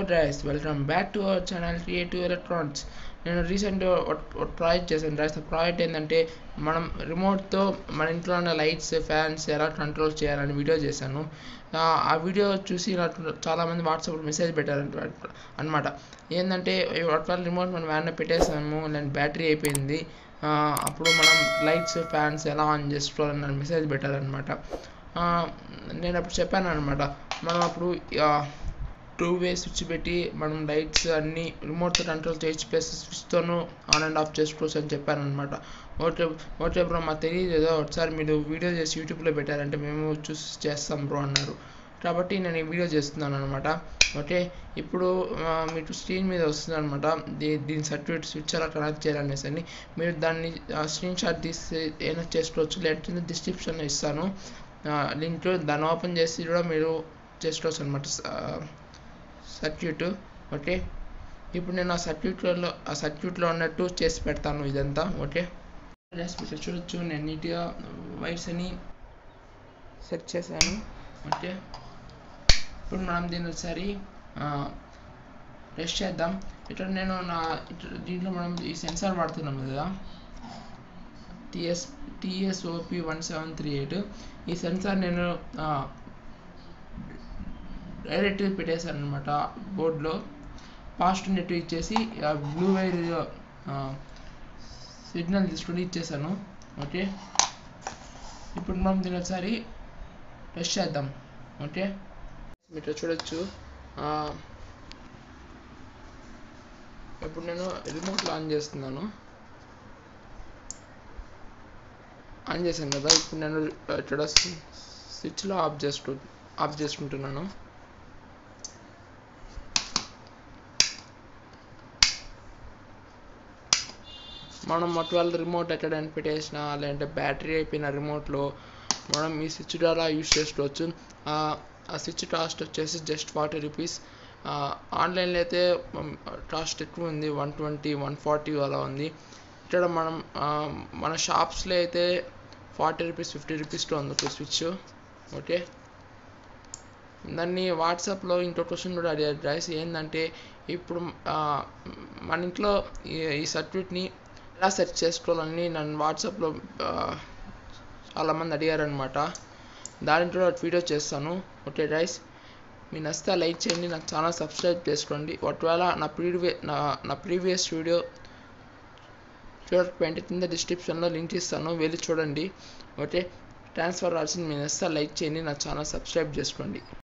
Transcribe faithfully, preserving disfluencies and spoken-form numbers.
guys, welcome back to our channel Creative Electronics. నేను రీసెంట్గా ఒక ప్రాజెక్ట్ చేశాను రైస్. ప్రాజెక్ట్ ఏంటంటే మనం రిమోట్తో మన ఇంట్లో ఉన్న లైట్స్ ఫ్యాన్స్ ఎలా కంట్రోల్ చేయాలని వీడియో చేశాను. ఆ వీడియో చూసి నాకు చాలామంది వాట్సాప్లో మెసేజ్ పెట్టారు అనమాట. ఏంటంటే ఒకవేళ రిమోట్ మనం వ్యాన్ పెట్టేసాము నేను బ్యాటరీ అయిపోయింది, అప్పుడు మనం లైట్స్ ఫ్యాన్స్ ఎలా ఆన్ చేసుకోవాలని మెసేజ్ పెట్టారనమాట. నేను అప్పుడు చెప్పాను అనమాట, మనం అప్పుడు టూ వే స్విచ్ పెట్టి మనం లైట్స్ అన్నీ రిమోట్తో కంట్రోల్ చేయొచ్చు, ప్లస్ స్విచ్తోనూ ఆన్ అండ్ ఆఫ్ చేసుకోవచ్చు అని చెప్పాను అనమాట. ఓకే ఓకే బ్రో, మాకు తెలియదు ఏదో ఒకసారి మీరు వీడియో చేసి యూట్యూబ్లో పెట్టారంటే మేము చూసి చేస్తాం బ్రో అన్నారు. కాబట్టి నేను ఈ వీడియో చేస్తున్నాను అనమాట. ఓకే, ఇప్పుడు మీకు స్క్రీన్ మీద వస్తుంది అనమాట దీ దీని సర్క్యూట్ స్విచ్ అలా కనెక్ట్ చేయాలనేసి అని. మీరు దాన్ని స్క్రీన్ షాట్ తీసి ఏమైనా చేసుకోవచ్చు, లేదంటే డిస్క్రిప్షన్లో ఇస్తాను లింక్, దాన్ని ఓపెన్ చేసి కూడా మీరు చేసుకోవచ్చు అనమాట సర్క్యూట్. ఓకే, ఇప్పుడు నేను ఆ సర్క్యూట్లో ఆ సర్క్యూట్లో ఉన్నట్టు చేసి పెడతాను ఇదంతా. ఓకే, మీరు చూడొచ్చు నేను నీట్గా వైర్స్ అని సెట్ చేశాను. ఓకే, ఇప్పుడు మనం దీన్ని ఒకసారి టెస్ట్ చేద్దాం. ఇక్కడ నేను నా దీంట్లో మనం ఈ సెన్సార్ వాడుతున్నాం కదా, TS TSOP one seven three eight. ఈ సెన్సార్ నేను డైరెక్ట్గా పెట్టేశాను అనమాట బోర్డులో. ఫాస్ట్ నెట్ ఇచ్చేసి బ్లూ వైర్ సిగ్నల్ తీసుకొని ఇచ్చేసాను. ఓకే, ఇప్పుడు మనం దీన్ని ఒకసారి టెస్ట్ చేద్దాం. ఓకే, మీరు చూడొచ్చు ఇప్పుడు నేను రిమోట్లో ఆన్ చేస్తున్నాను. ఆన్ చేశాను కదా, ఇప్పుడు నేను ఇక్కడ స్విచ్లో ఆఫ్ చేసుకు ఆఫ్ చేసుకుంటున్నాను. మనం ఒకవేళ రిమోట్ ఎక్కడైనా పెట్టేసినా లేదంటే బ్యాటరీ అయిపోయిన రిమోట్లో మనం ఈ స్విచ్ ద్వారా యూస్ చేసుకోవచ్చు. ఆ స్విచ్ కాస్ట్ వచ్చేసి జస్ట్ ఫార్టీ రూపీస్. ఆన్లైన్లో అయితే కాస్ట్ ఎక్కువ ఉంది, వన్ ట్వంటీ వన్ ఫార్టీ అలా ఉంది. ఇక్కడ మనం మన షాప్స్లో అయితే ఫార్టీ రూపీస్ ఫిఫ్టీ రూపీస్లో ఉంది ఒక స్విచ్. ఓకే, దాన్ని వాట్సాప్లో ఇంకో క్వశ్చన్ కూడా అడిగారు గైస్, ఏంటంటే ఇప్పుడు మన ఇంట్లో ఈ సర్క్యూట్ని ఎలా సెట్ చేసుకోవాలని నన్ను వాట్సాప్లో చాలామంది అడిగారనమాట. దానికి కూడా వీడియో చేస్తాను. ఓకే గైస్, మీ నచ్చితే లైక్ చేయండి, నాకు ఛానల్ సబ్స్క్రైబ్ చేసుకోండి. ఒకవేళ నా ప్రీవియ నా నా ప్రీవియస్ వీడియో చూడకపోయింటే కింద డిస్క్రిప్షన్లో లింక్ ఇస్తాను, వెళ్ళి చూడండి. ఓకే, ట్రాన్స్ఫర్ రావాల్సింది మీ నచ్చితే లైక్ చేయండి, నా ఛానల్ సబ్స్క్రైబ్ చేసుకోండి.